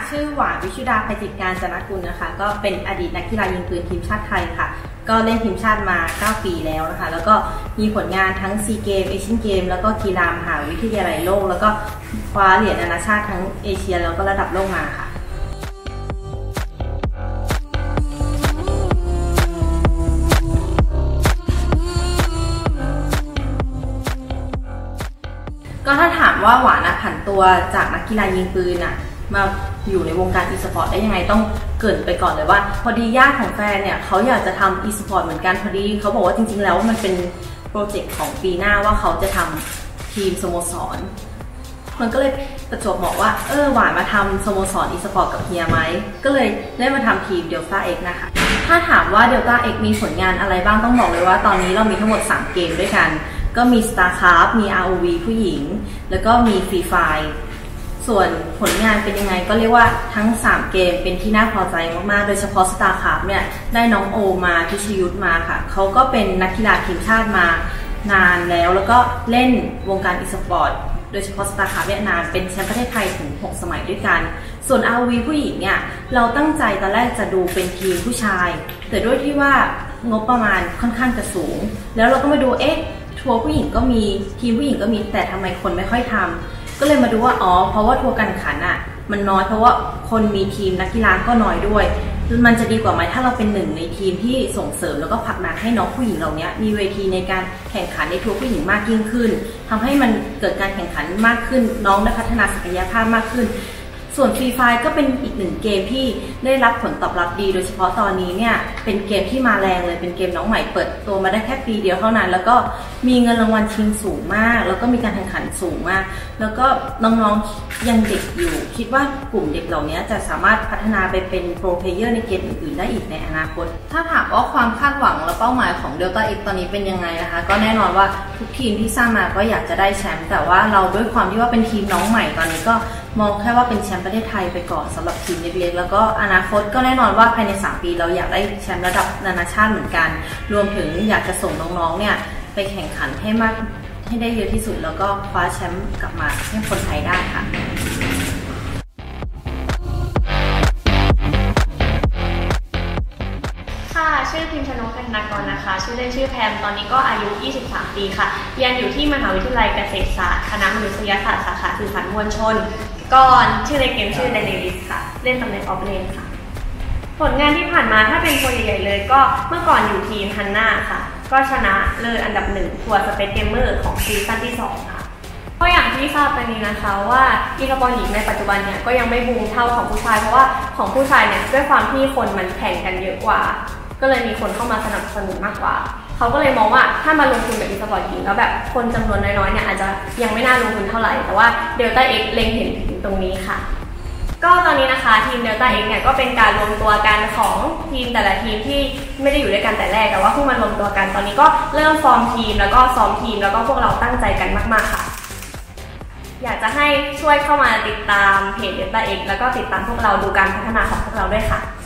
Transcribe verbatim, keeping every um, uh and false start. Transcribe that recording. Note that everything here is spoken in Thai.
ชื่อหวานวิชุดาภัยจิตการจนกุลนะคะก็เป็นอดีตนักกีฬายิงปืนทีมชาติไทยค่ะก็เล่นทีมชาติมาเก้าปีแล้วนะคะแล้วก็มีผลงานทั้งซีเกมเอเชียนเกมแล้วก็กีฬามหาวิทยาลัยโลกแล้วก็คว้าเหรียญนานาชาติทั้งเอเชียแล้วก็ระดับโลกมาค่ะก็ถ้าถามว่าหวานผันตัวจากนักกีฬายิงปืนอะมาอยู่ในวงการอีสปอร์ตได้ยังไงต้องเกริ่นไปก่อนเลยว่าพอดีญาติของแฟนเนี่ยเขาอยากจะทำอีสปอร์ตเหมือนกันพอดีเขาบอกว่าจริงๆแล้วมันเป็นโปรเจกต์ของปีหน้าว่าเขาจะทำทีมสโมสรมันก็เลยประจวบเหมาะว่าเออหวานมาทำสโมสรอีสปอร์ตกับเฮียไหมก็เลยได้มาทำทีม Delta X นะคะถ้าถามว่า Delta X มีผลงานอะไรบ้างต้องบอกเลยว่าตอนนี้เรามีทั้งหมดสามเกมด้วยกันก็มี StarCraft มี อาร์ โอ วี ผู้หญิงแล้วก็มี Free Fire ส่วนผลงานเป็นยังไงก็เรียกว่าทั้งสามเกมเป็นที่น่าพอใจมากๆโดยเฉพาะ StarCraft เนี่ยได้น้องโอมาพิชยุทธมาค่ะเขาก็เป็นนักกีฬาทีมชาติมานานแล้วแล้วก็เล่นวงการอีสปอร์ตโดยเฉพาะ StarCraft เนี่ยนานเป็นแชมป์ประเทศไทยถึงหกสมัยด้วยกันส่วน อาร์ โอ วี ผู้หญิงเนี่ยเราตั้งใจตอนแรกจะดูเป็นทีมผู้ชายแต่ด้วยที่ว่างบประมาณค่อนข้างจะสูงแล้วเราก็มาดูเอ๊ะทัวร์ผู้หญิงก็มีทีมผู้หญิงก็มีแต่ทำไมคนไม่ค่อยทำก็เลยมาดูว่าอ๋อเพราะว่าทัวร์การแข่งขันอ่ะมันน้อยเพราะว่าคนมีทีมนักกีฬาก็น้อยด้วยมันจะดีกว่าไหมถ้าเราเป็นหนึ่งในทีมที่ส่งเสริมแล้วก็ผลักดันให้น้องผู้หญิงเหล่านี้มีเวทีในการแข่งขันในทัวร์ผู้หญิงมากยิ่งขึ้นทำให้มันเกิดการแข่งขันมากขึ้นน้องได้พัฒนาศักยภาพมากขึ้นส่วน Free Fire ก็เป็นอีกหนึ่งเกมที่ได้รับผลตอบรับดีโดยเฉพาะตอนนี้เนี่ยเป็นเกมที่มาแรงเลยเป็นเกมน้องใหม่เปิดตัวมาได้แค่ปีเดียวเท่านั้นแล้วก็มีเงินรางวัลชิงสูงมากแล้วก็มีการแข่งขันสูงมากแล้วก็น้องๆยังเด็กอยู่คิดว่ากลุ่มเด็กเหล่านี้จะสามารถพัฒนาไปเป็นโปรเพลเยอร์ในเกมอื่นๆได้อีกในอนาคตถ้าถามว่าความคาดหวังและเป้าหมายของ Delta X ตอนนี้เป็นยังไงนะคะก็แน่นอนว่าทุกทีมที่สร้างมาก็อยากจะได้แชมป์แต่ว่าเราด้วยความที่ว่าเป็นทีมน้องใหม่ตอนนี้ก็มองแค่ว่าเป็นแชมป์ประเทศไทยไปก่อนสำหรับทีมเล็กๆแล้วก็อนาคตก็แน่นอนว่าภายในสามปีเราอยากได้แชมป์ระดับนานาชาติเหมือนกันรวมถึงอยากจะส่งน้องๆเนี่ยไปแข่งขันให้มากให้ได้เยอะที่สุดแล้วก็คว้าแชมป์กลับมาให้คนไทยได้ค่ะชื่อพิมชนก เป็นนักกรนะคะชื่อเล่นชื่อแพมตอนนี้ก็อายุยี่สิบสามปีค่ะเรียนอยู่ที่มหาวิทยาลัยเกษตรศาสตร์คณะมนุษยศาสตร์สาขาสื่อสารมวลชนก่อนชื่อในเกมชื่อไดเนลิสค่ะเล่นตำแหน่งออฟเลนค่ะผลงานที่ผ่านมาถ้าเป็นตัวใหญ่ๆเลยก็เมื่อก่อนอยู่ทีมฮันน่าค่ะก็ชนะเลยอันดับหนึ่งทัวร์สเปซเกมเมอร์ของซีซั่นที่สองค่ะก็อย่างที่ทราบตอนนี้นะคะว่าอีสปอร์ตหญิงในปัจจุบันเนี่ยก็ยังไม่บูมเท่าของผู้ชายเพราะว่าของผู้ชายเนี่ยด้วยความที่คนมันแข่งกันเยอะกว่าก็เลยมีคนเข้ามาสนับสนุนมากกว่าเขาก็เลยมองว่าถ้ามาลงทุนกับอีสปอร์ตหญิงแล้วแบบคนจำนวนน้อยๆเนี่ยอาจจะยังไม่น่าลงทุนเท่าไหร่แต่ว่า Delta X เล็งเห็นถึงตรงนี้ค่ะก็ตอนนี้นะคะทีม Delta X เนี่ยก็เป็นการรวมตัวกันของทีมแต่ละทีมที่ไม่ได้อยู่ด้วยกันแต่แรกแต่ว่าเพิ่งมารวมตัวกันตอนนี้ก็เริ่มฟอร์มทีมแล้วก็ซ้อมทีมแล้วก็พวกเราตั้งใจกันมากๆค่ะอยากจะให้ช่วยเข้ามาติดตามเพจ Delta X แล้วก็ติดตามพวกเราดูการพัฒนาของพวกเราด้วยค่ะ